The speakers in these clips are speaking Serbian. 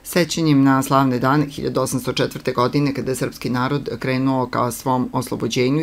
Sećanjem na slavne dane 1804. godine kada je srpski narod krenuo ka svom oslobođenju,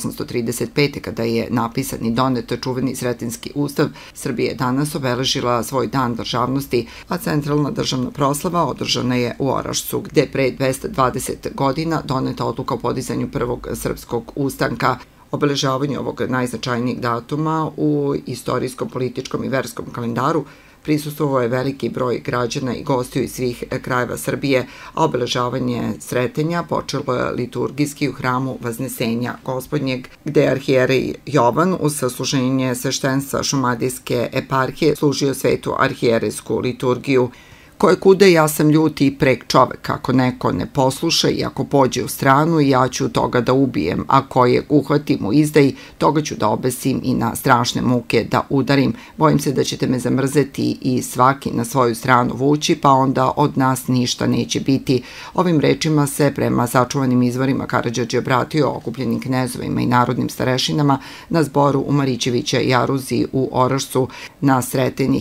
1835. kada je napisan i donet čuveni Sretenjski ustav, Srbija je danas obeležila svoj dan državnosti, a centralna državna proslava održana je u Orašcu, gde je pre 220 godina doneta odluka o podizanju prvog srpskog ustanka. Obeležavanje ovog najznačajnijeg datuma u istorijskom, političkom i verskom kalendaru prisustvovao je veliki broj građana i gostiju iz svih krajeva Srbije, a obeležavanje Sretenja počelo je liturgijski u hramu Vaznesenja Gospodnjeg, gde je arhijerej Jovan uz sasluženje sveštenstva Šumadijske eparhije služio svetu arhijerejsku liturgiju. Koje kude ja sam ljuti i prek čovek, ako neko ne posluša i ako pođe u stranu, ja ću toga da ubijem, a koje uhvatim u izdaji, toga ću da obesim i na strašne muke da udarim. Bojim se da ćete me zamrzeti i svaki na svoju stranu vući, pa onda od nas ništa neće biti. Ovim rečima se prema sačuvanim izvorima Karađorđe obratio okupljenim knezovima i narodnim starešinama na zboru u Marićevića jaruzi u Orašcu na Sretenje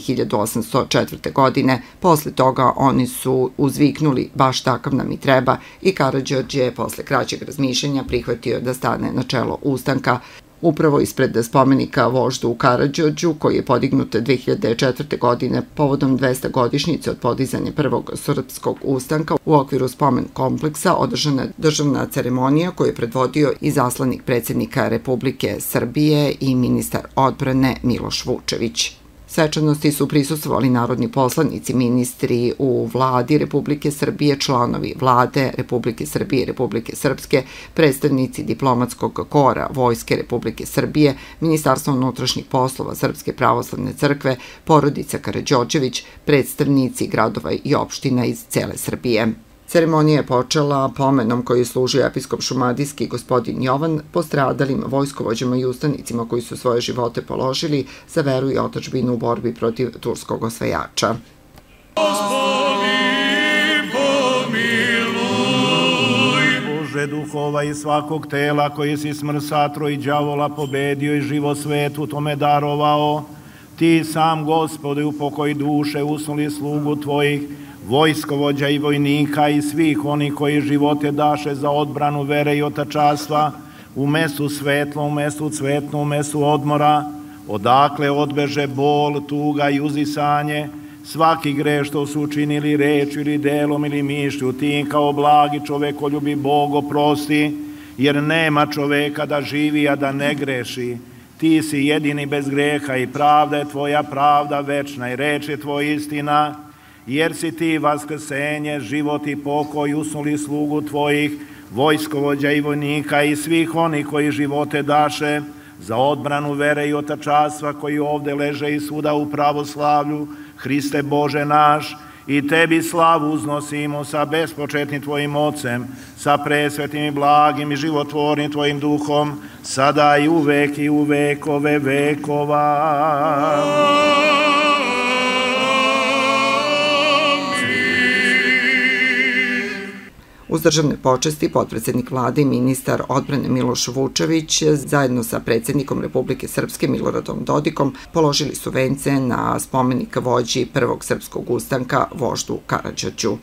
1804. godine. Posle toga oni su uzviknuli baš takav nam i treba i Karađorđe je posle kraćeg razmišljanja prihvatio da stane na čelo ustanka. Upravo ispred spomenika voždu Karađorđu, koji je podignut 2004. godine povodom 200 godišnjice od podizanja prvog srpskog ustanka, u okviru spomen kompleksa održana je državna ceremonija koju je predvodio i zaslanik predsjednika Republike Srbije i ministar odbrane Miloš Vučević. Svečanosti su prisustvovali narodni poslanici, ministri u vladi Republike Srbije, članovi vlade Republike Srbije i Republike Srpske, predstavnici diplomatskog kora Vojske Republike Srbije, Ministarstva unutrašnjih poslova Srpske pravoslavne crkve, porodica Karađorđević, predstavnici gradova i opština iz cele Srbije. Ceremonija je počela pomenom koji je služio episkop šumadijski gospodin Jovan postradalim vojskovođama i ustanicima koji su svoje živote položili za veru i otadžbinu u borbi protiv turskog osvajača. Bože duhova i svakog tela koji si smrt satro i đavola pobedio i život svetu tome darovao, ti sam, Gospode, upokoj duše usnuli slugu tvojih, vojskovođa i vojnika i svih onih koji živote daše za odbranu vere i otačastva, u mestu svetlo, u mestu cvetno, u mestu odmora, odakle odbeže bol, tuga i uzisanje, svaki greh što su učinili rečju ili delom ili mišlju, ti kao blagi čovekoljubi Bog oprosti, jer nema čoveka da živi, a da ne greši. Ti si jedini bez greha i pravda je tvoja pravda večna i reč je tvoja istina, jer si ti vaskrsenje, život i pokoj usnuli slugu tvojih, vojskovođa i vojnika i svih onih koji živote daše za odbranu vere i otačastva koji ovde leže i svuda u pravoslavlju, Hriste Bože naš, i tebi slavu uznosimo sa bespočetnim tvojim ocem, sa presvetim i blagim i životvornim tvojim duhom, sada i u vekove vekova. Uz državne počesti, potpredsednik vlade i ministar odbrane Miloš Vučević zajedno sa predsjednikom Republike Srpske Miloradom Dodikom položili su vence na spomenik vođi prvog srpskog ustanka voždu Karađorđu.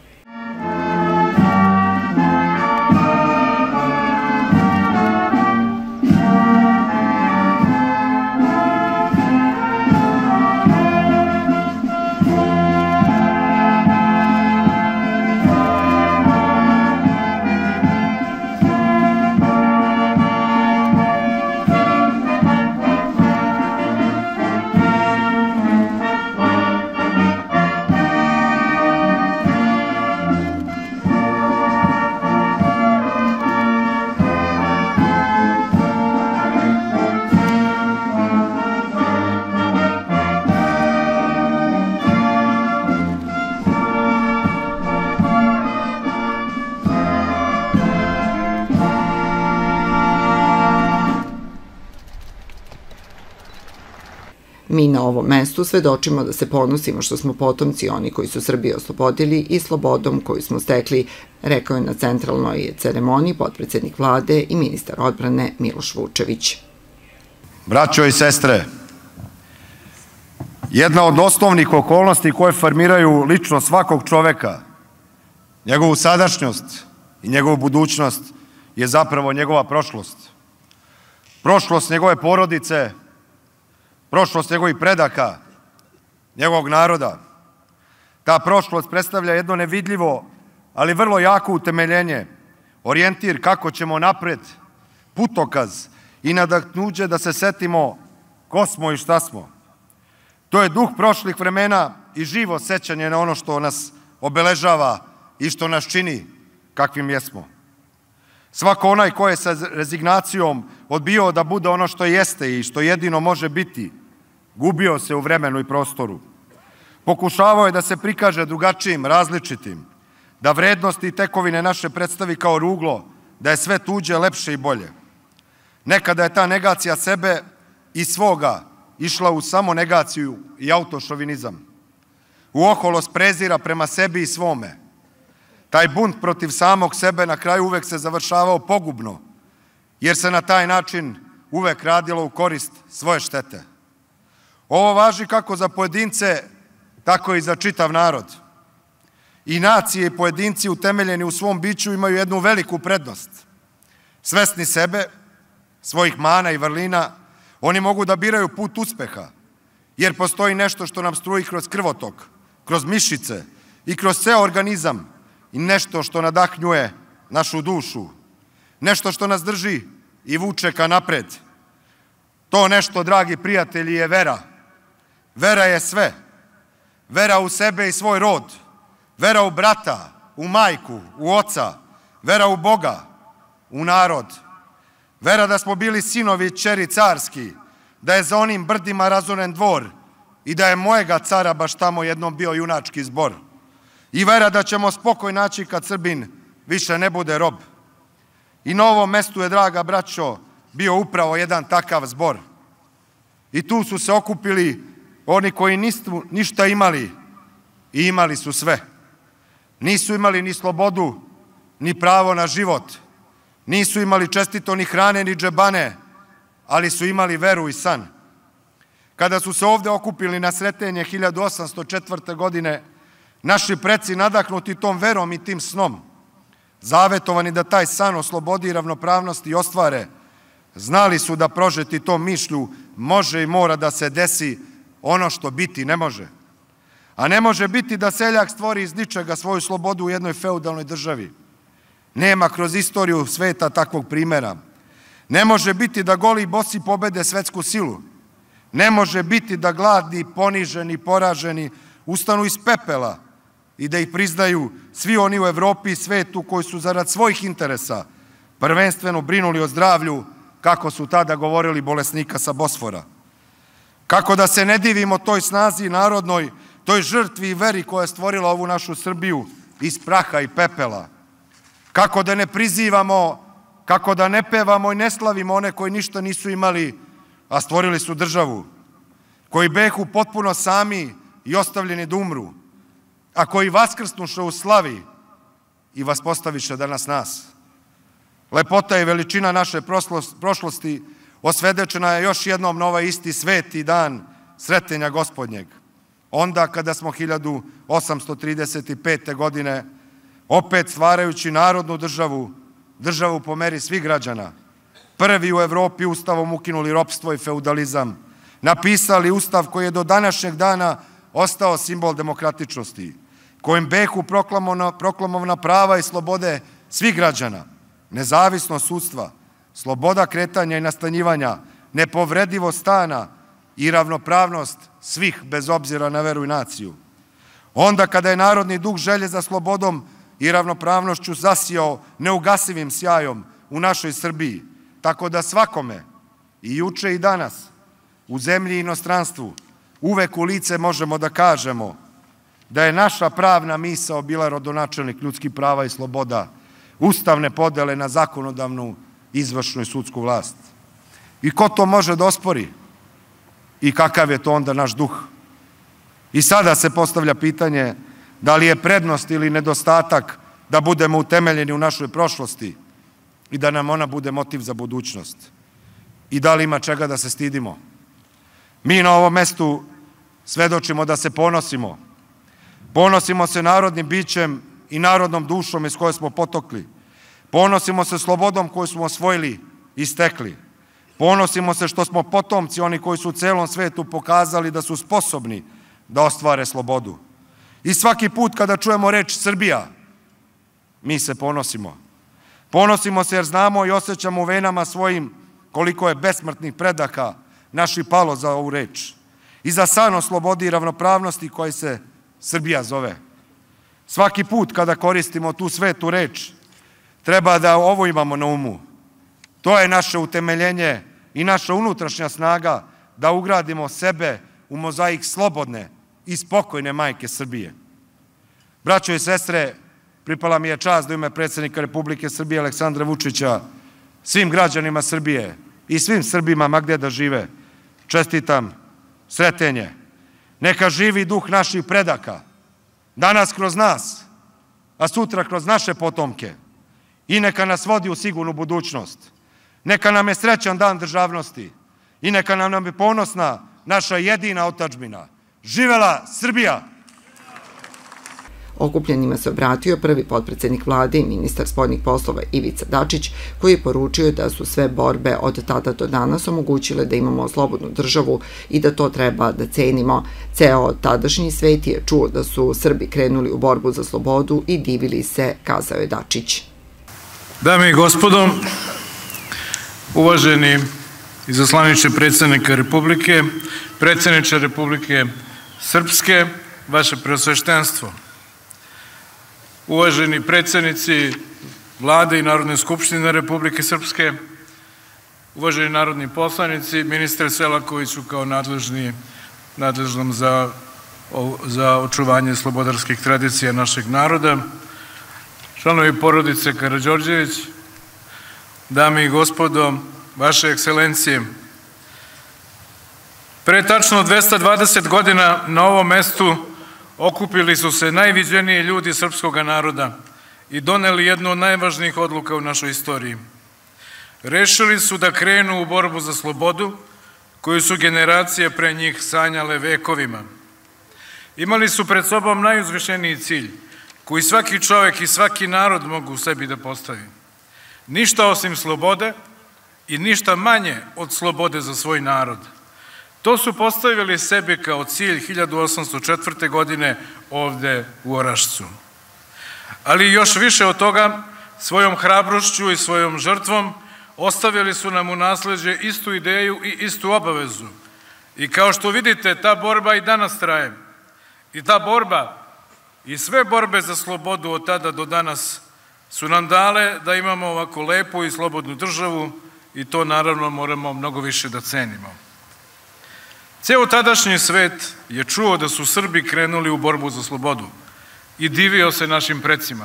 Mi na ovom mestu svedočimo da se ponosimo što smo potomci oni koji su Srbiju oslobodili i slobodom koju smo stekli, rekao je na centralnoj ceremoniji potpredsednik vlade i ministar odbrane Miloš Vučević. Braćo i sestre, Jedna od osnovnih okolnosti koje formiraju ličnost svakog čoveka, njegovu sadašnjost i njegovu budućnost je zapravo njegova prošlost. Prošlost njegove porodice, prošlost njegovih predaka, njegovog naroda. Ta prošlost predstavlja jedno nevidljivo, ali vrlo jako utemeljenje, orijentir kako ćemo napred, putokaz i nadahnuće da se setimo ko smo i šta smo. To je duh prošlih vremena i živo sećanje na ono što nas obeležava i što nas čini kakvim jesmo. Svako onaj ko je sa rezignacijom odbio da bude ono što jeste i što jedino može biti, gubio se u vremenu i prostoru. Pokušavao je da se prikaže drugačijim, različitim, da vrednosti i tekovine naše predstavi kao ruglo, da je sve tuđe, lepše i bolje. Nekada je ta negacija sebe i svoga išla u samonegaciju i autošovinizam. U oholost prezira prema sebi i svome. Taj bunt protiv samog sebe na kraju uvek se završavao pogubno, jer se na taj način uvek radilo u korist svoje štete. Ovo važi kako za pojedince, tako i za čitav narod. I nacije i pojedinci utemeljeni u svom biću imaju jednu veliku prednost. Svesni sebe, svojih mana i vrlina, oni mogu da biraju put uspeha, jer postoji nešto što nam struji kroz krvotok, kroz mišice i kroz ceo organizam i nešto što nadahnjuje našu dušu, nešto što nas drži i vuče ka napred. To nešto, dragi prijatelji, je vera. Vera je sve. Vera u sebe i svoj rod. Vera u brata, u majku, u oca. Vera u Boga, u narod. Vera da smo bili sinovi i ćeri carski, da je za onim brdima razoren dvor i da je mojega cara baš tamo jednom bio junački zbor. I vera da ćemo spokoj naći kad Srbin više ne bude rob. I na ovom mestu je, draga braćo, bio upravo jedan takav zbor. I tu su se okupili oni koji nisu ništa imali i imali su sve. Nisu imali ni slobodu, ni pravo na život. Nisu imali čestito ni hrane, ni džebane, ali su imali veru i san. Kada su se ovde okupili na Sretenje 1804. godine, naši preci nadahnuti tom verom i tim snom, zavetovani da taj san o slobodi i ravnopravnosti ostvare, znali su da prožeti tom mišlju može i mora da se desi ono što biti ne može. A ne može biti da seljak stvori iz ničega svoju slobodu u jednoj feudalnoj državi. Nema kroz istoriju sveta takvog primera. Ne može biti da goli i bosi pobede svetsku silu. Ne može biti da gladni, poniženi, poraženi ustanu iz pepela i da ih priznaju svi oni u Evropi i svetu koji su zarad svojih interesa prvenstveno brinuli o zdravlju, kako su tada govorili, bolesnika sa Bosfora. Kako da se ne divimo toj snazi narodnoj, toj žrtvi i veri koja je stvorila ovu našu Srbiju iz praha i pepela. Kako da ne prizivamo, kako da ne pevamo i ne slavimo one koji ništa nisu imali, a stvorili su državu, koji behu potpuno sami i ostavljeni da umru, a koji vaskrsnuše u slavi i vaspostaviše danas nas. Lepota i veličina naše prošlosti osvedečena je još jednom na ovaj isti sveti dan Sretenja Gospodnjeg. Onda kada smo 1835. godine, opet stvarajući narodnu državu, državu po meri svih građana, prvi u Evropi ustavom ukinuli ropstvo i feudalizam, napisali ustav koji je do današnjeg dana ostao simbol demokratičnosti, kojim behu proklamovana prava i slobode svih građana, nezavisnost sudstva, sloboda kretanja i nastanjivanja, nepovredivost stana i ravnopravnost svih bez obzira na veru i naciju. Onda kada je narodni duh želje za slobodom i ravnopravnošću zasijao neugasivim sjajom u našoj Srbiji, tako da svakome, i juče i danas, u zemlji i inostranstvu, uvek u lice možemo da kažemo da je naša pravna misao bila rodonačelnik ljudskih prava i sloboda, ustavne podele na zakonodavnu, izvršnu i sudsku vlast. I ko to može da ospori? I kakav je to onda naš duh? I sada se postavlja pitanje da li je prednost ili nedostatak da budemo utemeljeni u našoj prošlosti i da nam ona bude motiv za budućnost. I da li ima čega da se stidimo? Mi na ovom mestu svedočimo da se ponosimo. Ponosimo se narodnim bićem i narodnom dušom iz koje smo potokli. Ponosimo se slobodom koju smo osvojili i stekli. Ponosimo se što smo potomci oni koji su u celom svetu pokazali da su sposobni da ostvare slobodu. I svaki put kada čujemo reč Srbija, mi se ponosimo. Ponosimo se jer znamo i osjećamo u venama svojim koliko je besmrtnih predaka naših palo za ovu reč i za san o slobodi i ravnopravnosti koji se Srbija zove. Svaki put kada koristimo tu svetu reč, treba da ovo imamo na umu. To je naše utemeljenje i naša unutrašnja snaga da ugradimo sebe u mozaik slobodne i spokojne majke Srbije. Braćo i sestre, pripala mi je čast da u ime predsjednika Republike Srbije Aleksandra Vučića svim građanima Srbije i svim Srbima ma gde da žive čestitam Sretenje. Neka živi duh naših predaka, danas kroz nas, a sutra kroz naše potomke i neka nas vodi u sigurnu budućnost. Neka nam je srećan dan državnosti i neka nam je ponosna naša jedina otadžbina. Živela Srbija! Okupljenima se obratio prvi potpredsednik vlade i ministar spoljnih poslova Ivica Dačić, koji je poručio da su sve borbe od tada do danas omogućile da imamo slobodnu državu i da to treba da cenimo. Ceo tadašnji svet je čuo da su Srbi krenuli u borbu za slobodu i divili se, kazao je Dačić. Dame i gospodo, uvaženi izaslaniče predsjednika Republike, predsjedniče Republike Srpske, vaše preosveštenstvo, uvaženi predsjednici Vlade i Narodne skupštine Republike Srpske, uvaženi narodni poslanici, ministre Selakoviću kao nadležnom za očuvanje slobodarskih tradicija našeg naroda, članovi porodice Karađorđević, dame i gospodo, vaše ekscelencije, pre tačno 220 godina na ovom mestu okupili su se najviđeniji ljudi srpskog naroda i doneli jednu od najvažnijih odluka u našoj istoriji. Rešili su da krenu u borbu za slobodu, koju su generacije pre njih sanjale vekovima. Imali su pred sobom najuzvišeniji cilj, koji svaki čovek i svaki narod mogu u sebi da postavi. Ništa osim slobode i ništa manje od slobode za svoj narod. To su postavili sebi kao cilj 1804. godine ovde u Orašcu. Ali još više od toga, svojom hrabrošću i svojom žrtvom ostavili su nam u nasleđe istu ideju i istu obavezu. I kao što vidite, ta borba i danas traje. I ta borba i sve borbe za slobodu od tada do danas su nam dale da imamo ovako lepu i slobodnu državu i to naravno moramo mnogo više da cenimo. Ceo tadašnji svet je čuo da su Srbi krenuli u borbu za slobodu i divio se našim precima.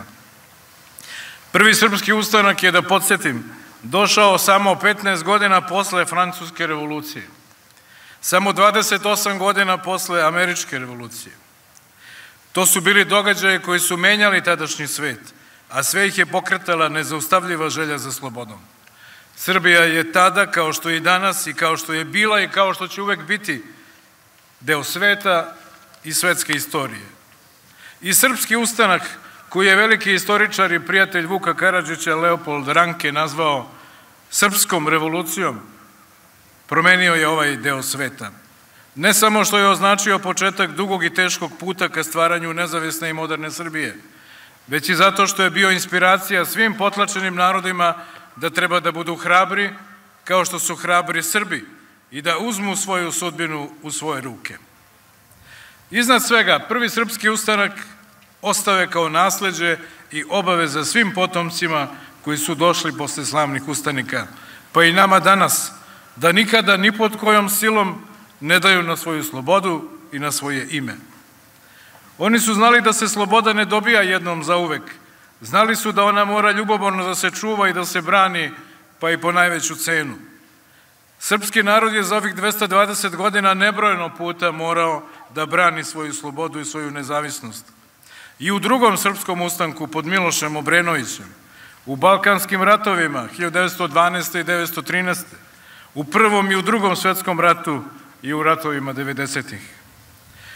Prvi srpski ustanak je, da podsjetim, došao samo 15 godina posle Francuske revolucije, samo 28 godina posle Američke revolucije. To su bili događaje koji su menjali tadašnji svet, a sve ih je pokretala nezaustavljiva želja za slobodom. Srbija je tada, kao što je i danas i kao što je bila i kao što će uvek biti, deo sveta i svetske istorije. I srpski ustanak, koji je veliki istoričar i prijatelj Vuka Karadžića Leopold Ranke nazvao srpskom revolucijom, promenio je ovaj deo sveta. Ne samo što je označio početak dugog i teškog puta ka stvaranju nezavisne i moderne Srbije, već i zato što je bio inspiracija svim potlačenim narodima da treba da budu hrabri, kao što su hrabri Srbi, i da uzmu svoju sudbinu u svoje ruke. Iznad svega, prvi srpski ustanak ostao je kao nasleđe i obaveza svim potomcima koji su došli posle slavnih ustanika, pa i nama danas, da nikada ni pod kojom silom ne daju na svoju slobodu i na svoje ime. Oni su znali da se sloboda ne dobija jednom zauvek. Znali su da ona mora ljubomorno da se čuva i da se brani, pa i po najveću cenu. Srpski narod je za ovih 220 godina nebrojeno puta morao da brani svoju slobodu i svoju nezavisnost. I u drugom srpskom ustanku pod Milošem Obrenovićem, u Balkanskim ratovima 1912. i 1913. u Prvom i u Drugom svetskom ratu i u ratovima 90-ih.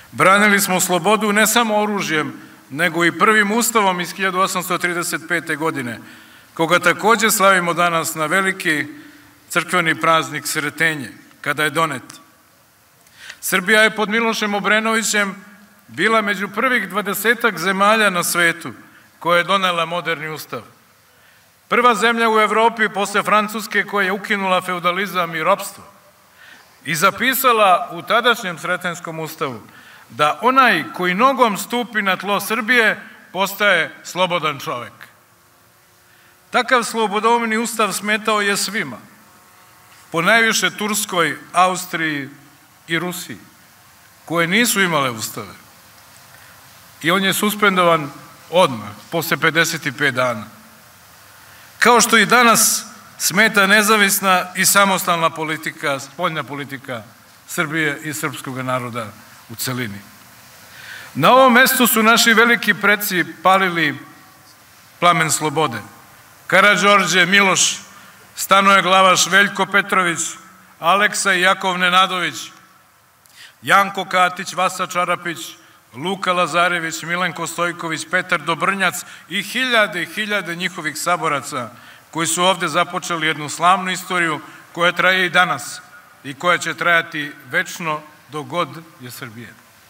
Branili smo slobodu ne samo oružjem, nego i prvim ustavom iz 1835. godine, koga takođe slavimo danas na veliki crkveni praznik Sretenje, kada je donet. Srbija je pod Milošem Obrenovićem bila među prvih 20 zemalja na svetu koja je donela moderni ustav. Prva zemlja u Evropi posle Francuske koja je ukinula feudalizam i ropstvo i zapisala u tadašnjem Sretenskom ustavu da onaj koji nogom stupi na tlo Srbije postaje slobodan čovek. Takav slobodoumni ustav smetao je svima, ponajviše Turskoj, Austriji i Rusiji, koje nisu imale ustave. I on je suspendovan odmah, posle 55 dana. Kao što i danas smeta nezavisna i samostalna politika, spoljna politika Srbije i srpskog naroda u celini. Na ovom mestu su naši veliki preci palili plamen slobode. Karađorđe, Miloš, Stanoje Glavaš, Veljko Petrović, Aleksa i Jakov Nenadović, Janko Katić, Vasa Čarapić, Luka Lazarević, Milenko Stojković, Petar Dobrnjac i hiljade i hiljade njihovih saboraca koji su ovde započeli jednu slavnu istoriju koja traje i danas i koja će trajati večno dok god je Srbije.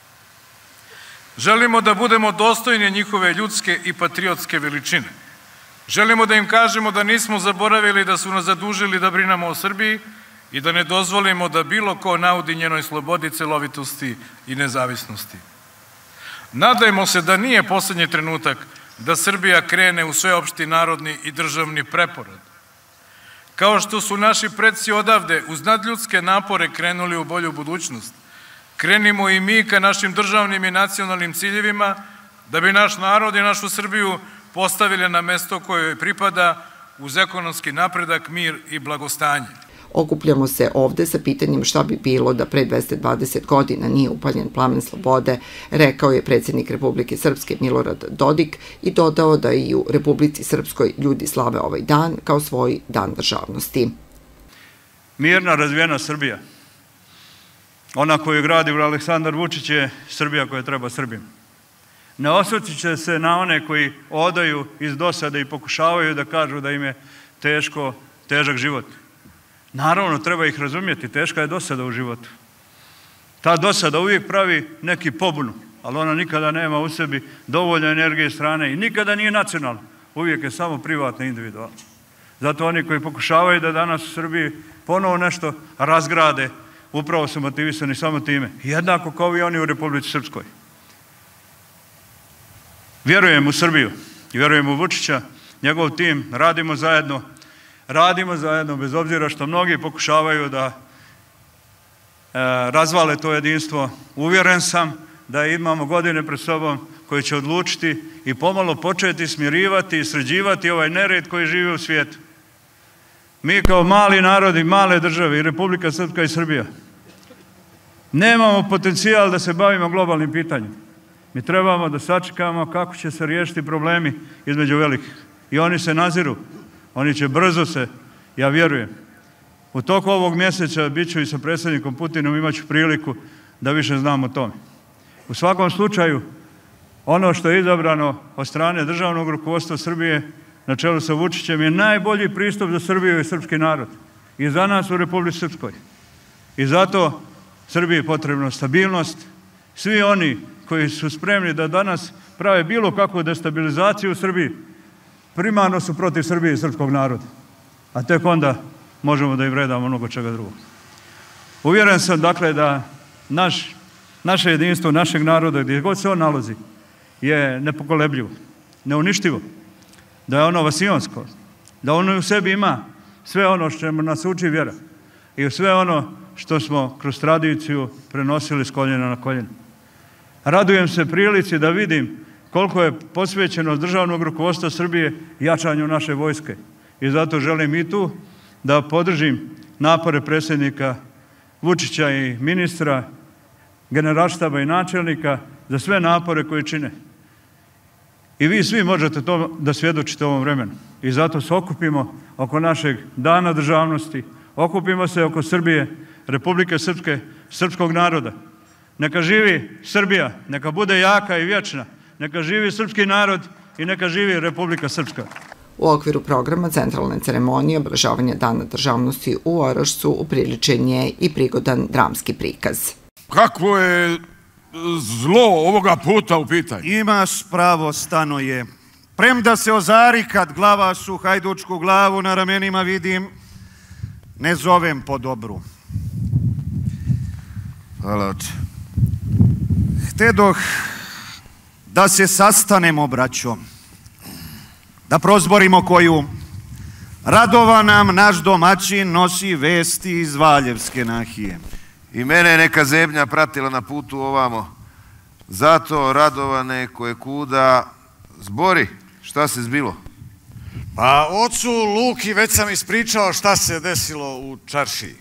Želimo da budemo dostojni njihove ljudske i patriotske veličine. Želimo da im kažemo da nismo zaboravili da su nas zadužili da brinemo o Srbiji i da ne dozvolimo da bilo ko naudi njenoj slobodi, celovitosti i nezavisnosti. Nadajmo se da nije poslednji trenutak da Srbija krene u sveopšti narodni i državni preporod. Kao što su naši preci odavde uz nadljudske napore krenuli u bolju budućnost, krenimo i mi ka našim državnim i nacionalnim ciljevima da bi naš narod i našu Srbiju postavili na mesto koje joj pripada uz ekonomski napredak, mir i blagostanje. Okupljamo se ovde sa pitanjem šta bi bilo da pre 220 godina nije upaljen plamen slobode, rekao je predsjednik Republike Srpske Milorad Dodik i dodao da i u Republici Srpskoj ljudi slave ovaj dan kao svoj dan državnosti. Mirna, razvijena Srbija, ona koju gradi Aleksandar Vučić, je Srbija koja treba Srbima. Ne osvrćući se na one koji odaju iz dosade i pokušavaju da kažu da im je težak život. Naravno, treba ih razumjeti, teška je dosada u životu. Ta dosada uvijek pravi neki pobunu, ali ona nikada nema u sebi dovoljno energije strane i nikada nije nacionalna, uvijek je samo privatna i individualna. Zato oni koji pokušavaju da danas u Srbiji ponovo nešto razgrade, upravo su motivisani samo time, jednako kao i oni u Republici Srpskoj. Vjerujem u Srbiju i vjerujem u Vučića, njegov tim, radimo zajedno bez obzira što mnogi pokušavaju da razvale to jedinstvo. Uvjeren sam da imamo godine pred sobom koje će odlučiti i pomalo početi smirivati i sređivati ovaj nered koji živi u svijetu. Mi kao mali narodi, male države i Republika Srpska i Srbija nemamo potencijal da se bavimo globalnim pitanjem. Mi trebamo da sačekamo kako će se riješiti problemi između velikih. I oni se naziru. Oni će brzo se, ja vjerujem, u toku ovog mjeseca bit ću i sa predsjednikom Putinom, imat ću priliku da više znam o tome. U svakom slučaju, ono što je izabrano od strane državnog rukovodstva Srbije na čelu sa Vučićem je najbolji pristup za Srbiju i srpski narod. I za nas u Republici Srpskoj. I zato Srbiji je potrebna stabilnost. Svi oni koji su spremni da danas prave bilo kakvu destabilizaciju u Srbiji, primarno su protiv Srbije i srpskog naroda, a tek onda možemo da im vredamo mnogo čega drugog. Uvjeren sam, dakle, da naše jedinstvo, našeg naroda, gdje god se on nalazi, je nepokolebljivo, neuništivo, da je ono vasionsko, da ono u sebi ima sve ono što nas uči vjera i sve ono što smo kroz tradiciju prenosili s koljena na koljeno. Radujem se prilici da vidim koliko je posvećeno državnog rukovodstva Srbije jačanju naše vojske. I zato želim i tu da podržim napore predsjednika Vučića i ministra, generalštaba i načelnika za sve napore koje čine. I vi svi možete to da svjedočite ovom vremenu. I zato se okupimo oko našeg dana državnosti, okupimo se oko Srbije, Republike Srpske, srpskog naroda, Neka živi Srbija, neka bude jaka i vječna, neka živi srpski narod i neka živi Republika Srpska. U okviru programa centralne ceremonije obeležavanja Dana državnosti u Orašcu upriličen je i prigodan dramski prikaz. Kakvo je zlo ovoga puta u pitanju? Imaš pravo, Stanoje. Premda se ozari kad glavaš u hajdučku glavu na ramenima vidim, ne zovem po dobru. Hvala, oče. Htedoh da se sastanemo, braćo, da prozborimo koju. Radova nam naš domaćin nosi vesti iz Valjevske nahije. I mene je neka zebnja pratila na putu ovamo. Zato, Radovane, koje kuda, zbori, šta se zbilo? Pa ocu Luki već sam ispričao šta se desilo u čaršiji.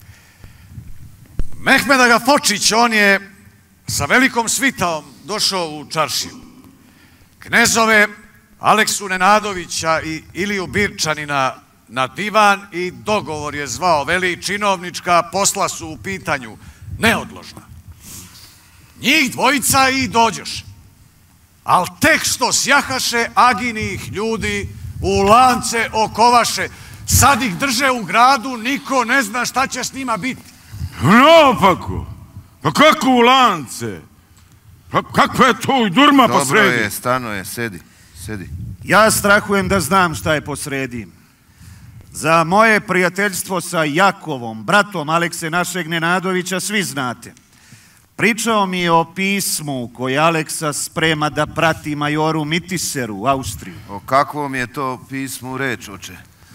Mehmed Aga Fočić, on je sa velikom svitom došao u čaršiju. Knezove Aleksu Nenadovića i Iliju Birčanina na divan i dogovor je zvao, veli činovnička posla su u pitanju, neodložna. Njih dvojica i dođoše. Al tek što sjahaše aginih ljudi u lance okovaše, sad ih drže u gradu, niko ne zna šta će s njima biti. Naopako, pa kako u lance? Pa kakva je to i durma posredi? Dobro je, Stanoje, sedi. Ja strahujem da znam šta je posredi. Za moje prijateljstvo sa Jakovom, bratom Alekse našeg Nenadovića, svi znate. Pričao mi je o pismu koje Aleksa sprema da prati majoru Mitiseru u Austriju. O kakvom je to pismu reč, oče?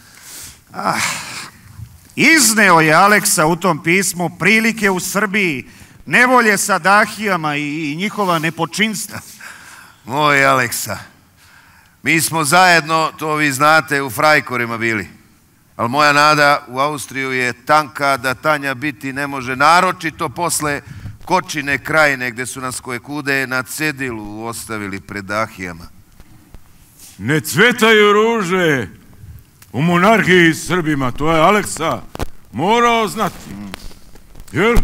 Izneo je Aleksa u tom pismu prilike u Srbiji, nevolje sa dahijama i njihova nepočinstva. Moj Aleksa, mi smo zajedno, to vi znate, u Frajkorima bili. Ali moja nada u Austriju je tanka da Tanja biti ne može, naročito posle Kočine krajine gde su nas koje kude na cedilu ostavili pred dahijama. Ne cvetaju ruže u monarhiji Srbima, to je Aleksa morao znati. Jer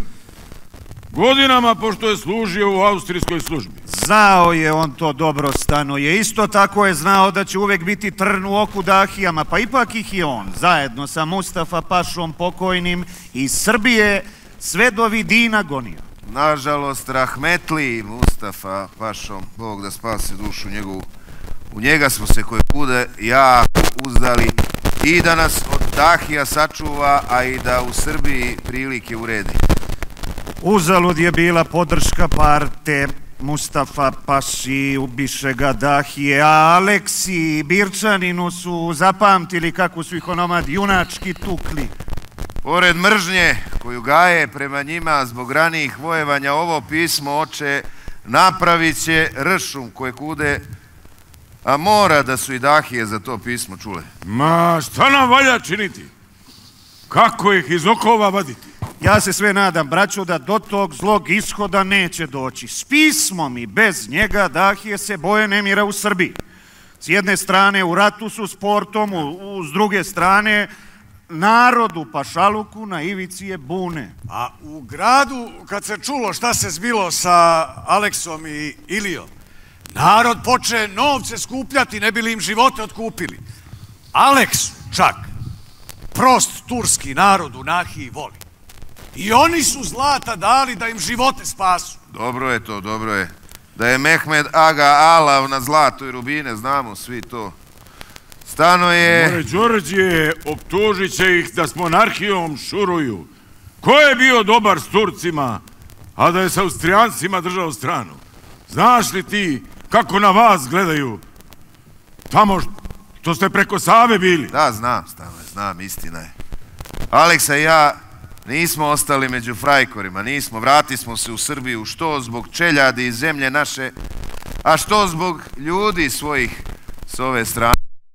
godinama, pošto je služio u austrijskoj službi. Znao je on to dobro, Stanoje. Isto tako je znao da će uvek biti trn u oku dahijama, pa ipak ih je on, zajedno sa Mustafa Pašom pokojnim iz Srbije, sve do Vidina gonio. Nažalost, rahmetli Mustafa Pašom, Bog da spasi dušu njegovu, u njega smo se koje kude jako uzdali i da nas od dahija sačuva, a i da u Srbiji prilike uredi. Uzalud je bila podrška parte Mustafa Paši, ubiše ga dahije, a Aleksi i Birčaninu su zapamtili kako su ih onomad junački tukli. Pored mržnje koju gaje prema njima zbog ranijih vojevanja, ovo pismo, oče, napravit će ršum koje kude, a mora da su i dahije za to pismo čule. Ma šta nam valja činiti? Kako ih iz okova vaditi? Ja se sve nadam, braćo, da do tog zlog ishoda neće doći. S pismom i bez njega dahije se boje nemira u Srbiji. S jedne strane u ratu su s portom, s druge strane narod u pašaluku na ivici je bune. A u gradu, kad se čulo šta se zbilo sa Aleksom i Ilijom, narod poče novce skupljati, ne bi li im živote otkupili. Aleksu čak prost turski narod u nahiji voli. I oni su zlata dali da im živote spasu. Dobro je to, dobro je. Da je Mehmed Aga Alav na zlato i rubine, znamo svi to. Stanoje... More Đorđe, optužit će ih da s monarhijom šuruju. Ko je bio dobar s Turcima, a da je s Austrijancima držao stranu? Znaš li ti kako na vas gledaju tamo što ste preko Save bili? Da, znam, Stanoje, znam, istina je. Aleksa i ja nismo ostali među Frajkorima, nismo, vrati smo se u Srbiju, što zbog čeljadi iz zemlje naše, a što zbog ljudi svojih s ove strane.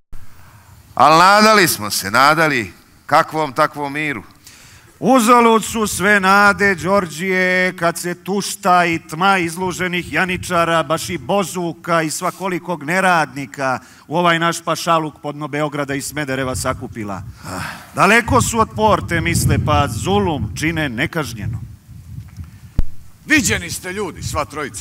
Ali nadali smo se, nadali kakvom takvom miru. Uzalud su sve nade, Đorđije, kad se tušta i tma izluženih janičara, baš i bozuka i svakolikog neradnika u ovaj naš pašaluk podno Beograda i Smedereva sakupila. Daleko su od porte, misle, pa zulum čine nekažnjeno. Viđeni ste ljudi, sva trojica.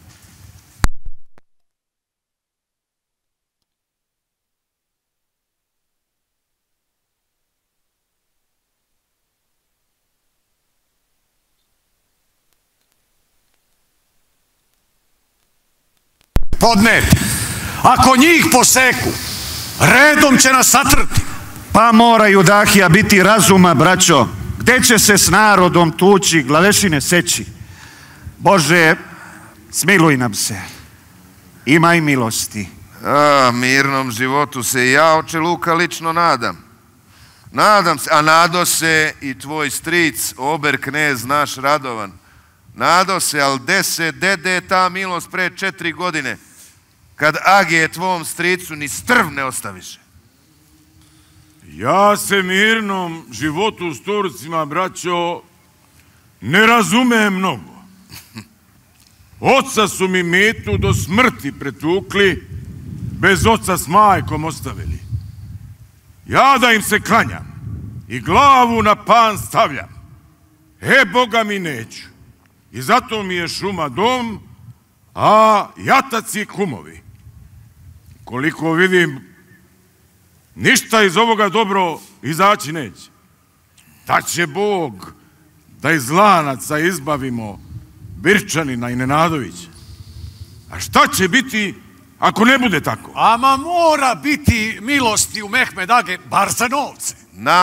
Podneti. Ako njih poseku, redom će nas satrti. Pa mora Judahija biti razuma, braćo. Gde će se s narodom tući, glavešine seći? Bože, smiluj nam se. Imaj milosti. Mirnom životu se i ja, oče Luka, lično nadam. Nadam se, a nado se i tvoj stric, ober knez naš Radovan. Nado se, ali gde se dede ta milost pre 4 godine, kad Agije tvom stricu ni strv ne ostaviše? Ja se mirnom životu s Turcima, braćo, ne razumem mnogo. Oca su mi metu do smrti pretukli, bez oca s majkom ostavili. Ja da im se klanjam i glavu na pan stavljam, Boga mi neću. I zato mi je šuma dom, a jataci kumovi. Koliko vidim, ništa iz ovoga dobro izaći neće. Da će Bog da iz lanaca izbavimo Birčanina i Nenadovića. A šta će biti ako ne bude tako? Ama mora biti milosti u Mehmed Age, bar za novce.